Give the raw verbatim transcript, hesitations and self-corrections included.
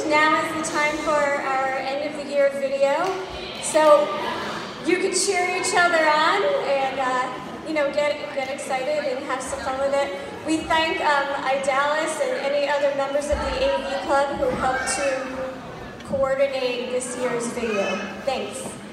now is the time for our end of the year video. So you can cheer each other on and uh, you know, get, get excited and have some fun with it. We thank um, Idalis and any other members of the A V Club who helped to coordinate this year's video. Thanks.